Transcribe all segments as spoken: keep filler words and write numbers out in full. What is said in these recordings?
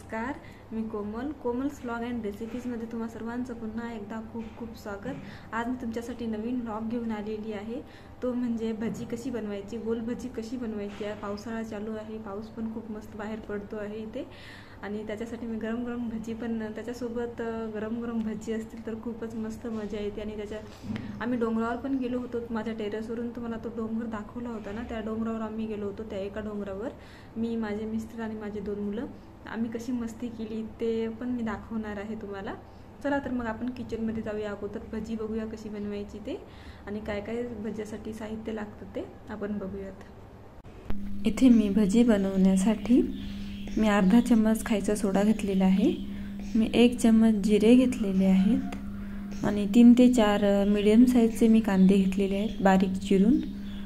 नमस्कार, मी Komal Komal's vlog and रेसिपीजमध्ये तुम्हा सर्वांचं पुन्हा एकदा खूप खूप स्वागत। आज मी तुमच्यासाठी नवीन व्लॉग घेऊन आलेली आहे, तो म्हणजे भजी कशी बनवायची, गोल भजी कशी बनवायची आहे। पावसाळा चालू आहे, पाऊस पण खूप मस्त बाहेर पडतो आहे इथे आणि त्याच्यासाठी मी गरम गरम भजी पण त्याच्यासोबत गरम गरम भजी असतील तर खूपच मस्त मजा येते। आणि त्याच्या आम्ही डोंगरावर पण गेलो होतो, माझ्या टेरेसवरून तुम्हाला तो डोंगर दाखवला होता ना, त्या डोंगरावर आम्ही गेलो होतो। त्या एका डोंगरावर मी, माझे मिस्टर आणि माझे दोन मुलं आम्ही कशी मस्ती केली ते पण मी दाखवणार आहे तुम्हाला। चला तर मग आपण किचनमध्ये जाऊया, अगोदर भजी बघूया कशी बनवायची ते आणि काय काय भजीसाठी साहित्य लागतं ते आपण बघूयात। इथे मी भजी बनवण्यासाठी मी अर्धा चम्मच खायचा सोडा घेतलेला आहे, मी एक चम्मच जिरे घेतलेले आहेत आणि तीन ते चार मीडियम साईजचे मी कांदे घेतलेले आहेत बारीक चिरून।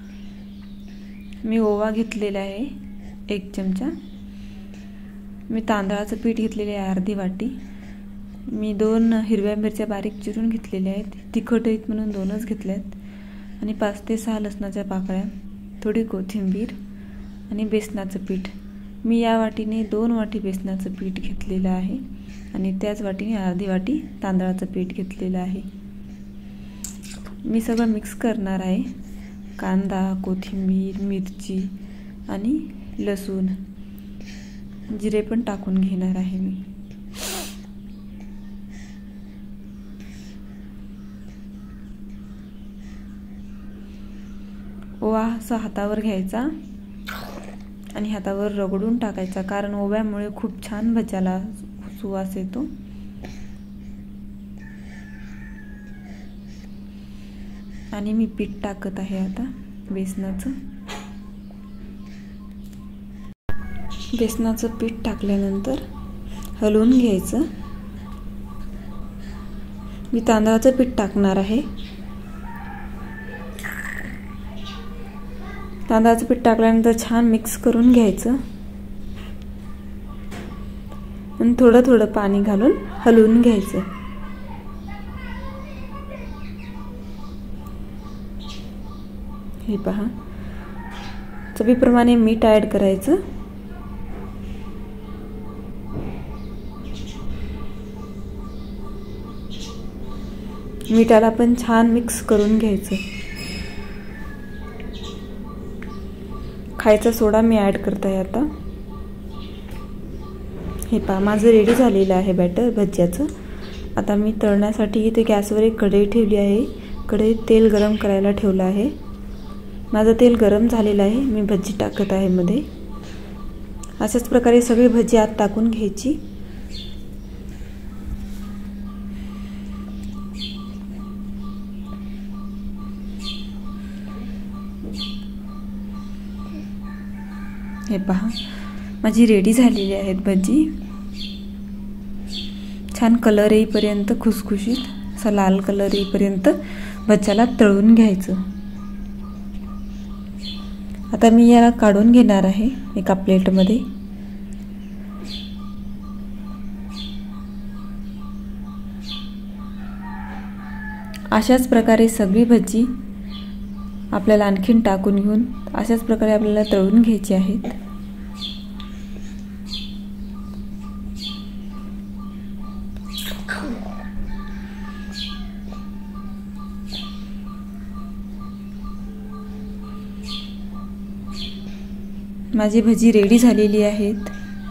मी ओवा घेतलेला आहे एक चमचा। मी तांदळाचं पीठ घेतलेले आहे अर्धी वाटी। मी दोन हिरव्या मिरच्या बारीक चिरून घेतलेल्या आहेत, तिखट आहेत म्हणून दोनच घेतल्या आहेत आणि पाच ते सहा लसणाच्या पाकळ्या, थोडी कोथिंबीर आणि बेसनाचं पीठ। मी या वाटीने दोन वाटी बेसनाचं पीठ घेतलेलं आहे आणि त्याच वाटीने अर्धी वाटी तांदळाचं पीठ घेतलेलं आहे। मी सगळं मिक्स करणार आहे, कांदा, कोथिंबीर, मिरची आणि लसूण, जिरे पण टाकून घेणार आहे मी। ओवा असा हातावर घ्यायचा आणि हातावर रगडून टाकायचा, कारण ओव्यामुळे खूप छान भज्याला सुवास येतो। आणि मी पीठ टाकत आहे आता बेसनाचं। बेसनाचं पीठ टाकल्यानंतर हलवून घ्यायचं। मी तांदळाचं पीठ टाकणार आहे। तांदळाचं पीठ टाकल्यानंतर छान मिक्स करून घ्यायचं आणि थोडं थोडं पाणी घालून हलवून घ्यायचं। हे पहा, चवीप्रमाणे मीठ ॲड करायचं। मिठाला पण छान मिक्स करून घ्यायचं। खायचा सोडा मी ॲड करत आहे आता। हे पहा, माझं रेडी झालेलं आहे बॅटर भज्याचं। आता मी तळण्यासाठी इथे गॅसवर एक कढई ठेवली आहे, कढईत तेल गरम करायला ठेवलं आहे। माझं तेल गरम झालेलं आहे, मी भजी टाकत आहे मध्ये। अशाच प्रकारे सगळी भजी आत टाकून घ्यायची। हे पहा, माझी रेडी झालेली आहेत भजी। छान कलर येईपर्यंत, खुसखुशीत असा लाल कलर येईपर्यंत भज्याला तळून घ्यायचं। आता मी याला काढून घेणार आहे एका प्लेटमध्ये। अशाच प्रकारे सगळी भजी आपल्याला आणखीन टाकून घेऊन अशाच प्रकारे आपल्याला तळून घ्यायची आहेत। माझी भजी रेडी झालेली आहेत।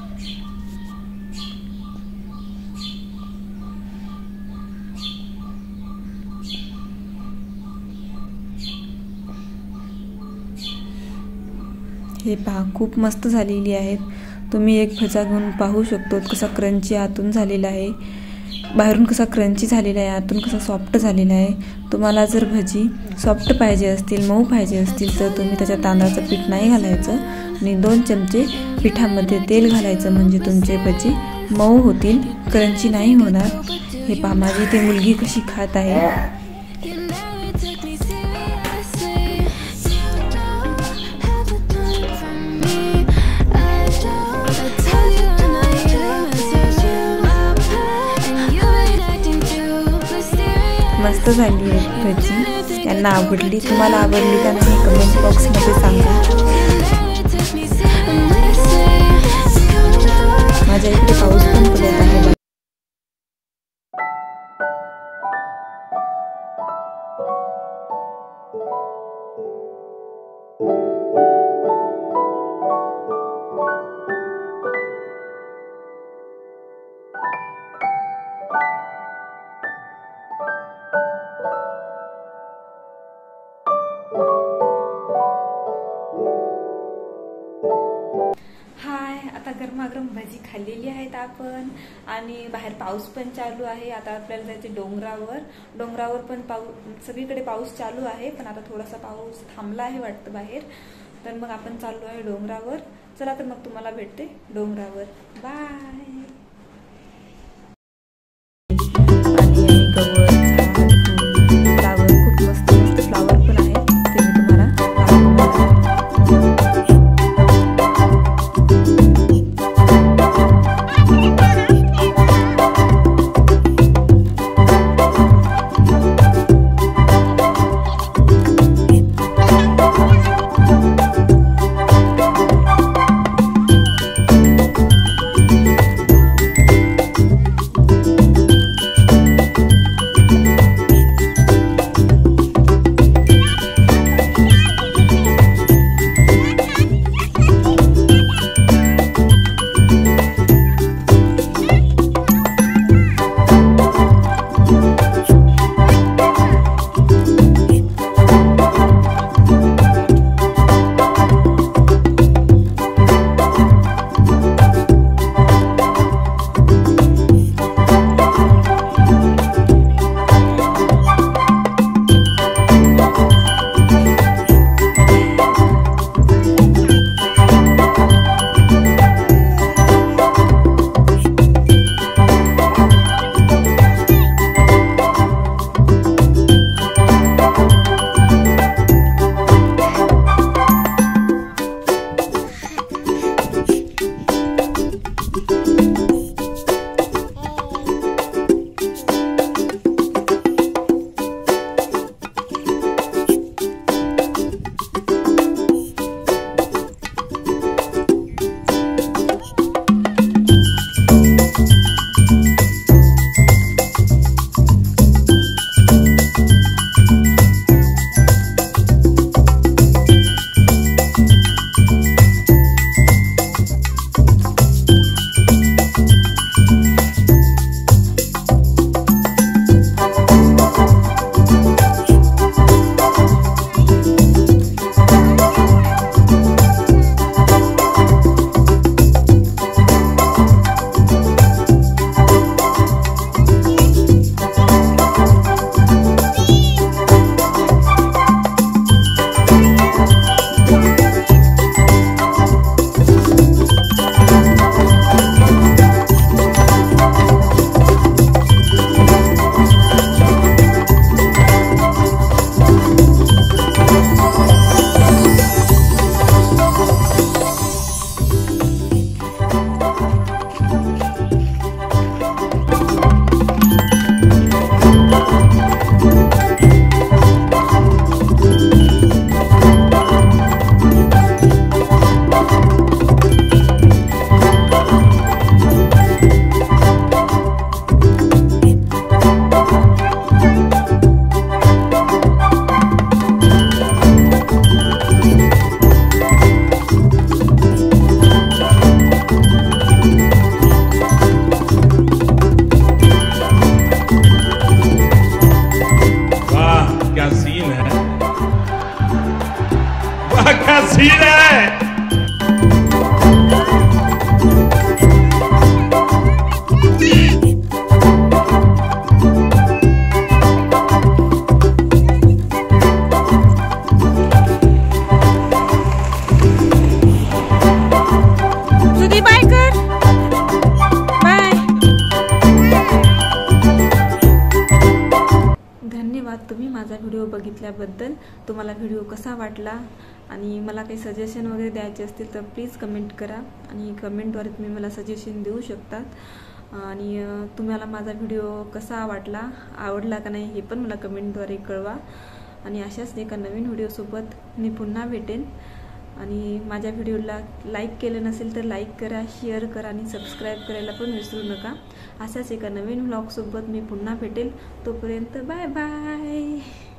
हे पहा, खूप मस्त झालेली आहेत। तुम्ही एक भजा घेऊन पाहू शकतो कसा क्रंची आतून झालेला आहे, बाहेरून कसा क्रंची झालेला आहे, आतून कसा सॉफ्ट झालेला आहे। तुम्हाला जर भजी सॉफ्ट पाहिजे असतील, मऊ पाहिजे असतील तर तुम्ही त्याच्यात तांदळाचं पीठ नाही घालायचं आणि दोन चमचे पिठामध्ये तेल घालायचं, म्हणजे तुमचे भजी मऊ होतील, क्रंची नाही होणार। हे पहा, माझी ती मुलगी कशी खात आहे। मस्त झाली आहे भजी, त्यांना आवडली। तुम्हाला आवडली का नाही कमेंट बॉक्समध्ये सांगा। माझ्या इकडे पाऊस पण पडत आहे। आता गरमागरम भजी खाल्लेली आहेत आपण आणि बाहेर पाऊस पण चालू आहे। आता आपल्याला जायचे डोंगरावर। डोंगरावर पण पाऊस, सगळीकडे पाऊस चालू आहे, पण आता थोडासा पाऊस थांबला आहे वाटतं बाहेर। तर मग आपण चाललो आहे डोंगरावर। चला तर मग तुम्हाला भेटते डोंगरावर। बाय। फ्लावर खूप मस्त मस्त फ्लावर पण आहेत, ते मी तुम्हाला माझा व्हिडिओ बघितल्याबद्दल। तुम्हाला व्हिडिओ कसा वाटला आणि मला काही सजेशन वगैरे द्यायचे असतील तर प्लीज कमेंट करा आणि कमेंटद्वारे तुम्ही मला सजेशन देऊ शकतात। आणि तुम्हाला माझा व्हिडिओ कसा वाटला, आवडला का नाही हे पण मला कमेंटद्वारे कळवा। आणि अशाच एका नवीन व्हिडिओसोबत मी पुन्हा भेटेन। आणि माझ्या व्हिडिओला लाईक केलं नसेल तर लाईक करा, शेअर करा आणि सबस्क्राईब करायला पण विसरू नका. अशाच एका नवीन व्लॉगसोबत मी पुन्हा भेटेल. तोपर्यंत बाय बाय.